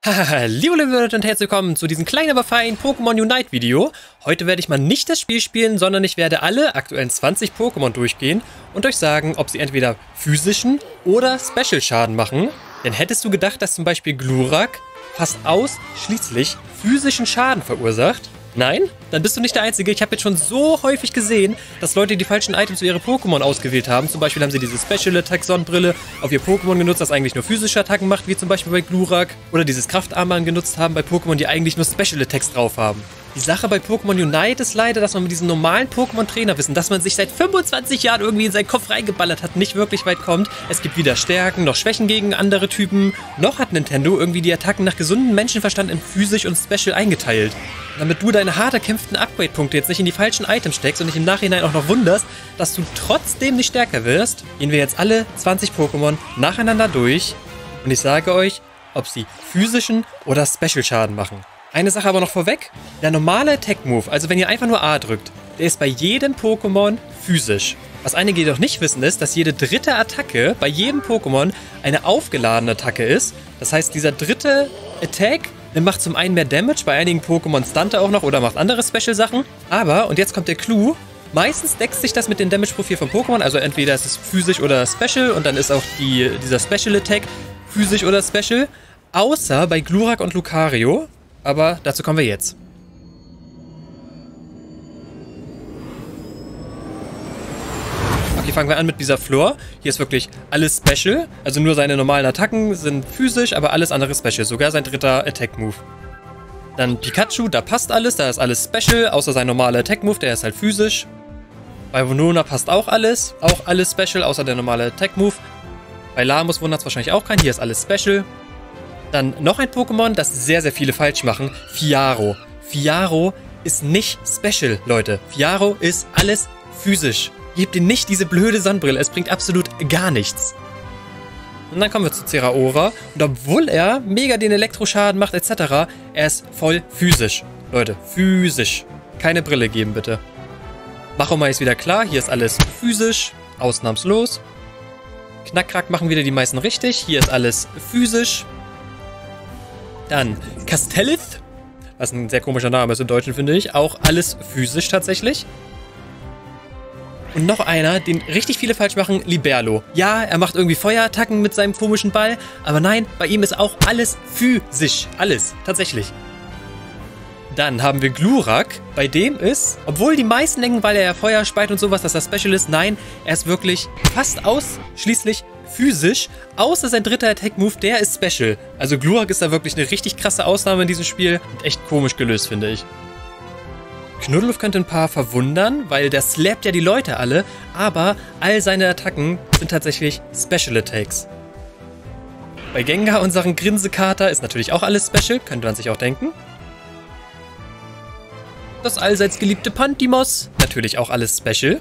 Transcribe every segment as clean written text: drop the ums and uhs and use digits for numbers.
Liebe Leute und herzlich willkommen zu diesem kleinen, aber feinen Pokémon Unite Video. Heute werde ich mal nicht das Spiel spielen, sondern ich werde alle aktuellen 20 Pokémon durchgehen und euch sagen, ob sie entweder physischen oder Special Schaden machen. Denn hättest du gedacht, dass zum Beispiel Glurak fast ausschließlich physischen Schaden verursacht? Nein? Dann bist du nicht der Einzige. Ich habe jetzt schon so häufig gesehen, dass Leute die falschen Items für ihre Pokémon ausgewählt haben. Zum Beispiel haben sie diese Special Attack Sonnenbrille auf ihr Pokémon genutzt, das eigentlich nur physische Attacken macht, wie zum Beispiel bei Glurak. Oder dieses Kraftarmband genutzt haben bei Pokémon, die eigentlich nur Special Attacks drauf haben. Die Sache bei Pokémon Unite ist leider, dass man mit diesem normalen Pokémon-Trainerwissen, dass man sich seit 25 Jahren irgendwie in seinen Kopf reingeballert hat, nicht wirklich weit kommt. Es gibt weder Stärken noch Schwächen gegen andere Typen. Noch hat Nintendo irgendwie die Attacken nach gesundem Menschenverstand in physisch und Special eingeteilt. Damit du deine hart erkämpften Upgrade-Punkte jetzt nicht in die falschen Items steckst und dich im Nachhinein auch noch wunderst, dass du trotzdem nicht stärker wirst, gehen wir jetzt alle 20 Pokémon nacheinander durch und ich sage euch, ob sie physischen oder Special-Schaden machen. Eine Sache aber noch vorweg, der normale Attack-Move, also wenn ihr einfach nur A drückt, der ist bei jedem Pokémon physisch. Was einige jedoch nicht wissen ist, dass jede dritte Attacke bei jedem Pokémon eine aufgeladene Attacke ist. Das heißt, dieser dritte Attack, der macht zum einen mehr Damage, bei einigen Pokémon stunt er auch noch oder macht andere Special-Sachen. Aber, und jetzt kommt der Clou, meistens deckt sich das mit dem Damage-Profil von Pokémon, also entweder ist es physisch oder Special und dann ist auch dieser Special-Attack physisch oder Special, außer bei Glurak und Lucario. Aber dazu kommen wir jetzt. Okay, fangen wir an mit Bisaflor. Hier ist wirklich alles Special. Also nur seine normalen Attacken sind physisch, aber alles andere Special. Sogar sein dritter Attack-Move. Dann Pikachu, da passt alles. Da ist alles Special, außer sein normaler Attack-Move, der ist halt physisch. Bei Venona passt auch alles Special, außer der normale Attack-Move. Bei Lamus wundert es wahrscheinlich auch keinen. Hier ist alles Special. Dann noch ein Pokémon, das sehr, sehr viele falsch machen. Fiaro. Fiaro ist nicht Special, Leute. Fiaro ist alles physisch. Gebt ihm nicht diese blöde Sonnenbrille. Es bringt absolut gar nichts. Und dann kommen wir zu Zeraora. Und obwohl er mega den Elektroschaden macht etc., er ist voll physisch. Leute, physisch. Keine Brille geben, bitte. Machomai ist wieder klar. Hier ist alles physisch. Ausnahmslos. Knackrack machen wieder die meisten richtig. Hier ist alles physisch. Dann Castellith, was ein sehr komischer Name ist im Deutschen, finde ich. Auch alles physisch tatsächlich. Und noch einer, den richtig viele falsch machen, Liberlo. Ja, er macht irgendwie Feuerattacken mit seinem komischen Ball, aber nein, bei ihm ist auch alles physisch. Alles, tatsächlich. Dann haben wir Glurak. Bei dem ist, obwohl die meisten denken, weil er ja Feuer speit und sowas, dass er Special ist, nein, er ist wirklich fast ausschließlich physisch, außer sein dritter Attack-Move, der ist Special. Also Glurak ist da wirklich eine richtig krasse Ausnahme in diesem Spiel und echt komisch gelöst, finde ich. Knuddelf könnte ein paar verwundern, weil der slappt ja die Leute alle, aber all seine Attacken sind tatsächlich Special Attacks. Bei Gengar, unseren Grinsekater, ist natürlich auch alles Special, könnte man sich auch denken. Das allseits geliebte Pantimos, natürlich auch alles Special.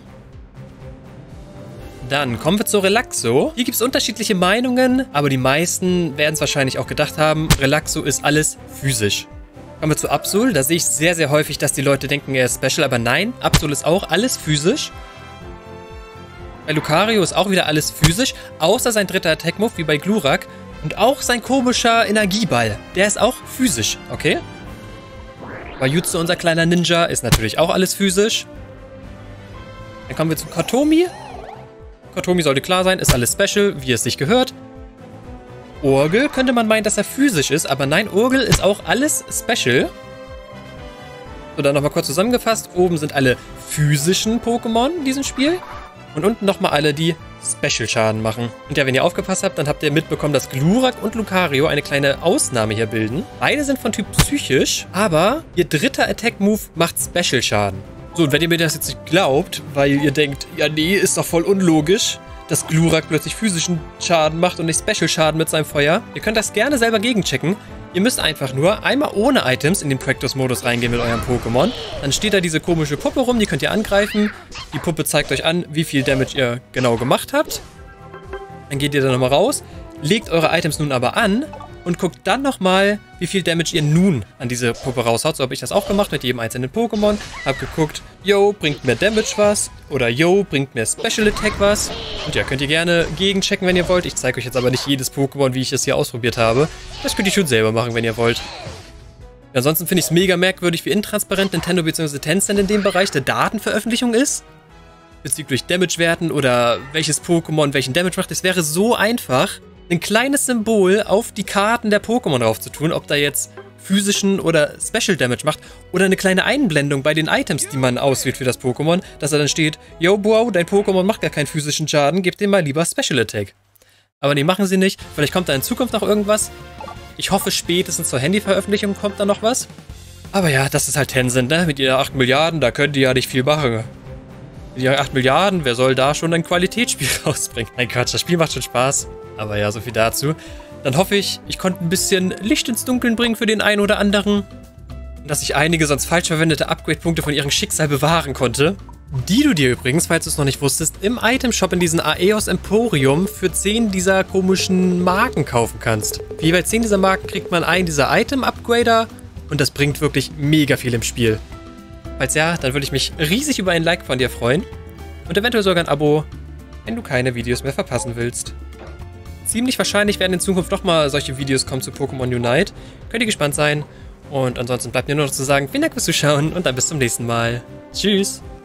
Dann kommen wir zu Relaxo. Hier gibt es unterschiedliche Meinungen, aber die meisten werden es wahrscheinlich auch gedacht haben, Relaxo ist alles physisch. Kommen wir zu Absol. Da sehe ich sehr, sehr häufig, dass die Leute denken, er ist Special, aber nein, Absol ist auch alles physisch. Bei Lucario ist auch wieder alles physisch, außer sein dritter Attack-Move, wie bei Glurak. Und auch sein komischer Energieball, der ist auch physisch, okay? Bei Jutsu, unser kleiner Ninja, ist natürlich auch alles physisch. Dann kommen wir zu Kotomi. Kotomi sollte klar sein, ist alles Special, wie es sich gehört. Orgel könnte man meinen, dass er physisch ist, aber nein, Orgel ist auch alles Special. So, dann nochmal kurz zusammengefasst. Oben sind alle physischen Pokémon in diesem Spiel. Und unten nochmal alle, die Special-Schaden machen. Und ja, wenn ihr aufgepasst habt, dann habt ihr mitbekommen, dass Glurak und Lucario eine kleine Ausnahme hier bilden. Beide sind von Typ psychisch, aber ihr dritter Attack-Move macht Special-Schaden. So, und wenn ihr mir das jetzt nicht glaubt, weil ihr denkt, ja nee, ist doch voll unlogisch, dass Glurak plötzlich physischen Schaden macht und nicht Special-Schaden mit seinem Feuer, ihr könnt das gerne selber gegenchecken. Ihr müsst einfach nur einmal ohne Items in den Practice-Modus reingehen mit eurem Pokémon. Dann steht da diese komische Puppe rum, die könnt ihr angreifen. Die Puppe zeigt euch an, wie viel Damage ihr genau gemacht habt. Dann geht ihr da nochmal raus, legt eure Items nun aber an und guckt dann nochmal, wie viel Damage ihr nun an diese Puppe raushaut. So habe ich das auch gemacht mit jedem einzelnen Pokémon. Hab geguckt, yo, bringt mir Damage was? Oder yo, bringt mir Special Attack was? Und ja, könnt ihr gerne gegenchecken, wenn ihr wollt. Ich zeige euch jetzt aber nicht jedes Pokémon, wie ich es hier ausprobiert habe. Das könnt ihr schon selber machen, wenn ihr wollt. Ansonsten finde ich es mega merkwürdig, wie intransparent Nintendo bzw. Tencent in dem Bereich der Datenveröffentlichung ist. Bezüglich Damage-Werten oder welches Pokémon welchen Damage macht. Es wäre so einfach, ein kleines Symbol auf die Karten der Pokémon drauf zu tun, ob da jetzt physischen oder Special Damage macht oder eine kleine Einblendung bei den Items, die man auswählt für das Pokémon, dass da dann steht, yo, wow, dein Pokémon macht gar keinen physischen Schaden, gib dem mal lieber Special Attack. Aber nee, machen sie nicht. Vielleicht kommt da in Zukunft noch irgendwas. Ich hoffe, spätestens zur Handyveröffentlichung kommt da noch was. Aber ja, das ist halt Tencent, ne? Mit ihren 8 Milliarden, da könnt ihr ja nicht viel machen. Mit ihren 8 Milliarden, wer soll da schon ein Qualitätsspiel rausbringen? Nein, Quatsch, das Spiel macht schon Spaß. Aber ja, so viel dazu. Dann hoffe ich, ich konnte ein bisschen Licht ins Dunkeln bringen für den einen oder anderen. Und dass ich einige sonst falsch verwendete Upgrade-Punkte von ihrem Schicksal bewahren konnte. Die du dir übrigens, falls du es noch nicht wusstest, im Item-Shop in diesem Aeos Emporium für 10 dieser komischen Marken kaufen kannst. Für jeweils 10 dieser Marken kriegt man einen dieser Item-Upgrader und das bringt wirklich mega viel im Spiel. Falls ja, dann würde ich mich riesig über ein Like von dir freuen und eventuell sogar ein Abo, wenn du keine Videos mehr verpassen willst. Ziemlich wahrscheinlich werden in Zukunft nochmal solche Videos kommen zu Pokémon Unite. Könnt ihr gespannt sein. Und ansonsten bleibt mir nur noch zu sagen, vielen Dank fürs Zuschauen und dann bis zum nächsten Mal. Tschüss!